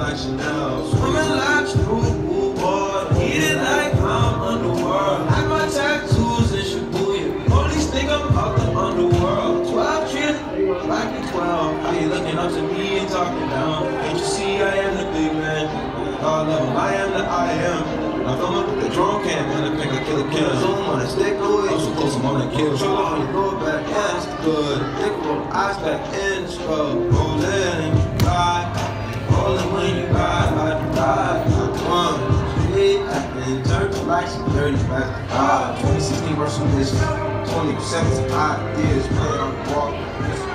like Chanel. Swimming laps through the pool board, eating like I'm underworld. Like my tattoos in Shibuya, police think I'm out the underworld. 12 treated like a 12. How you looking up to me and talking down? Can't you see I am the big man? God level, I am the I am. I film up with the drone cam and I pick a killer kill. Zoom on a stick, no way. So close, I'm on a kill. Show on your lower back, yeah, it's good. Dick roll, eyes back in the skull. Rolling, rolling when you ride. One, eight, and turn to like some dirty back. 2016 versus this. 2017 ideas, play on the walk.